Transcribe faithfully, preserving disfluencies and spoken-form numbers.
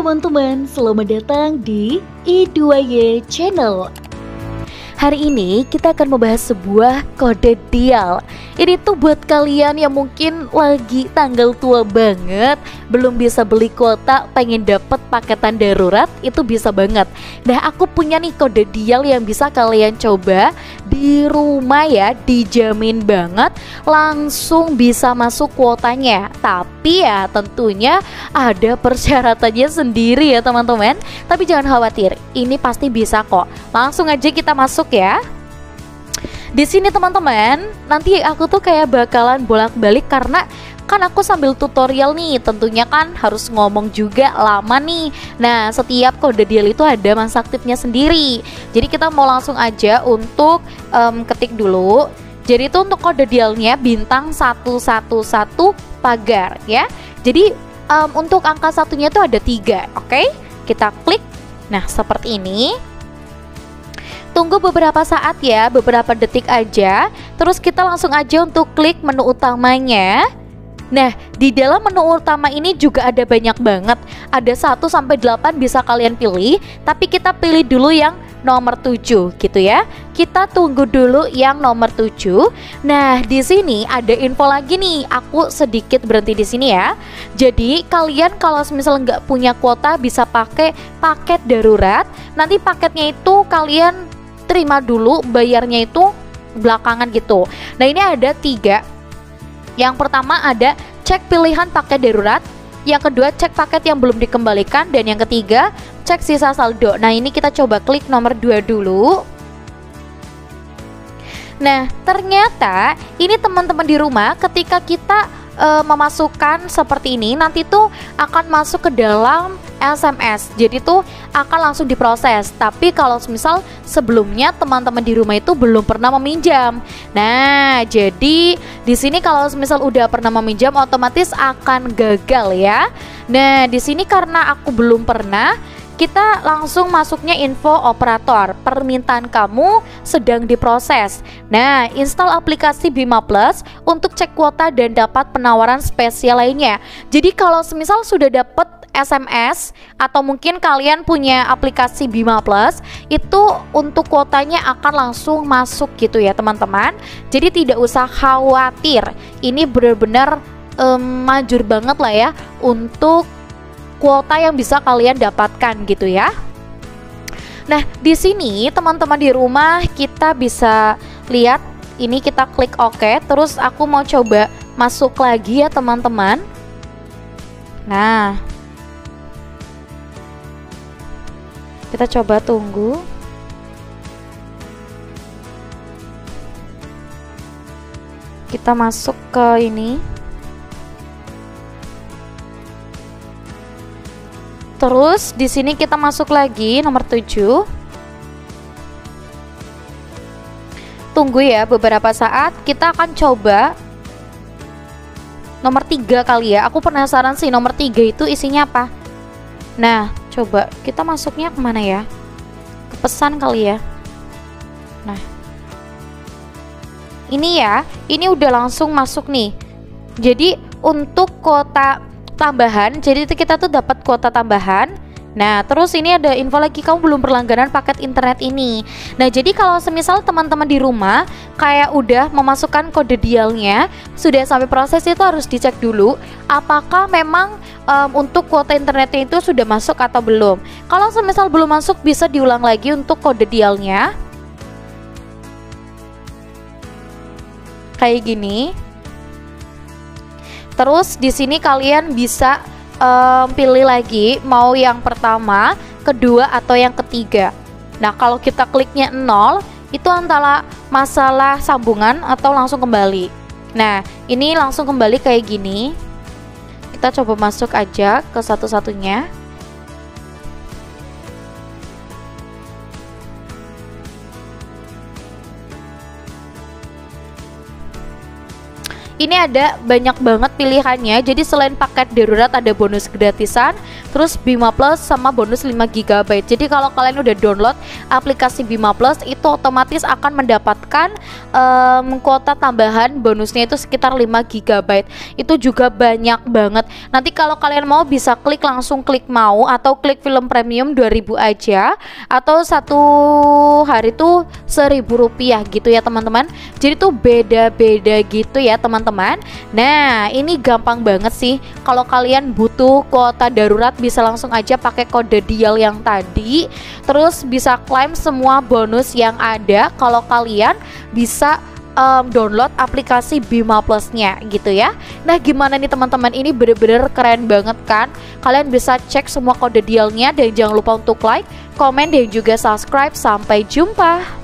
teman-teman, selamat datang di I dua Y Channel. Hari ini kita akan membahas sebuah kode deal. Ini tuh buat kalian yang mungkin lagi tanggal tua banget, belum bisa beli kuota, pengen dapet paketan darurat, itu bisa banget. Nah, aku punya nih kode deal yang bisa kalian coba di rumah ya, dijamin banget langsung bisa masuk kuotanya. Tapi ya tentunya ada persyaratannya sendiri ya teman-teman. Tapi jangan khawatir, ini pasti bisa kok. Langsung aja kita masuk ya. Di sini teman-teman, nanti aku tuh kayak bakalan bolak-balik karena kan aku sambil tutorial nih, tentunya kan harus ngomong juga lama nih. Nah, setiap kode deal itu ada masa aktifnya sendiri. Jadi kita mau langsung aja untuk um, ketik dulu. Jadi itu untuk kode dealnya bintang satu satu satu pagar ya. Jadi um, untuk angka satunya itu ada tiga. Oke, kita klik. Nah, seperti ini. Tunggu beberapa saat ya, beberapa detik aja. Terus kita langsung aja untuk klik menu utamanya. Nah, di dalam menu utama ini juga ada banyak banget. Ada satu sampai delapan bisa kalian pilih, tapi kita pilih dulu yang nomor tujuh gitu ya. Kita tunggu dulu yang nomor tujuh. Nah, di sini ada info lagi nih. Aku sedikit berhenti di sini ya. Jadi, kalian kalau misalnya nggak punya kuota bisa pakai paket darurat. Nanti paketnya itu kalian terima dulu, bayarnya itu belakangan gitu. Nah, ini ada tiga. Yang pertama ada cek pilihan paket darurat, yang kedua cek paket yang belum dikembalikan, dan yang ketiga cek sisa saldo. Nah, ini kita coba klik nomor dua dulu. Nah, ternyata ini teman-teman di rumah ketika kita e, memasukkan seperti ini, nanti tuh akan masuk ke dalam S M S. Jadi tuh akan langsung diproses. Tapi kalau misal sebelumnya teman-teman di rumah itu belum pernah meminjam. Nah, jadi di sini kalau misal udah pernah meminjam otomatis akan gagal ya. Nah, di sini karena aku belum pernah, kita langsung masuknya info operator. Permintaan kamu sedang diproses. Nah, install aplikasi Bima Plus untuk cek kuota dan dapat penawaran spesial lainnya. Jadi kalau semisal sudah dapat S M S atau mungkin kalian punya aplikasi Bima Plus, itu untuk kuotanya akan langsung masuk gitu ya teman-teman. Jadi tidak usah khawatir. Ini benar-benar um, manjur banget lah ya untuk kuota yang bisa kalian dapatkan gitu ya. Nah, di sini teman-teman di rumah kita bisa lihat ini, kita klik OK. Terus aku mau coba masuk lagi ya teman-teman. Nah, kita coba tunggu. Kita masuk ke ini. Terus di sini kita masuk lagi nomor tujuh. Tunggu ya beberapa saat, kita akan coba nomor tiga kali ya. Aku penasaran sih nomor tiga itu isinya apa. Nah, coba kita masuknya kemana ya? Ke pesan kali ya. Nah, ini ya, ini udah langsung masuk nih. Jadi untuk kuota tambahan, jadi itu kita tuh dapat kuota tambahan. Nah, terus ini ada info lagi, kamu belum berlangganan paket internet ini. Nah, jadi kalau semisal teman-teman di rumah kayak udah memasukkan kode dealnya, sudah sampai proses, itu harus dicek dulu apakah memang um, untuk kuota internetnya itu sudah masuk atau belum. Kalau semisal belum masuk, bisa diulang lagi untuk kode dealnya. Kayak gini. Terus di sini kalian bisa um, pilih lagi mau yang pertama, kedua, atau yang ketiga. Nah, kalau kita kliknya nol, itu antara masalah sambungan atau langsung kembali. Nah, ini langsung kembali kayak gini. Kita coba masuk aja ke satu-satunya. Ini ada banyak banget pilihannya. Jadi selain paket darurat ada bonus gratisan, terus Bima Plus sama bonus lima giga byte. Jadi kalau kalian udah download aplikasi Bima Plus itu otomatis akan mendapatkan um, kuota tambahan bonusnya itu sekitar lima giga byte. Itu juga banyak banget. Nanti kalau kalian mau bisa klik langsung klik mau atau klik film premium dua ribu aja, atau satu hari tuh seribu rupiah gitu ya teman-teman. Jadi tuh beda-beda gitu ya teman-teman. Nah ini gampang banget sih. Kalau kalian butuh kuota darurat bisa langsung aja pakai kode dial yang tadi, terus bisa klaim semua bonus yang ada kalau kalian bisa Um, download aplikasi Bima Plusnya gitu ya. Nah gimana nih teman-teman, ini bener-bener keren banget kan. Kalian bisa cek semua kode dialnya dan jangan lupa untuk like, komen dan juga subscribe. Sampai jumpa.